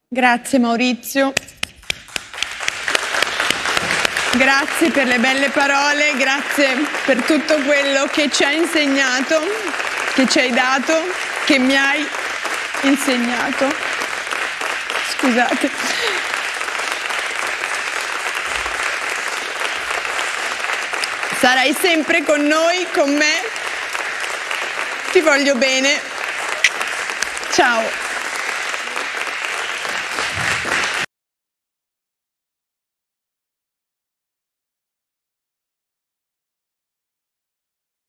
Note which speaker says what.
Speaker 1: Grazie Maurizio. Grazie per le belle parole, grazie per tutto quello che ci hai insegnato, che ci hai dato, che mi hai insegnato. Scusate. Sarai sempre con noi, con me. Ti voglio bene. Ciao.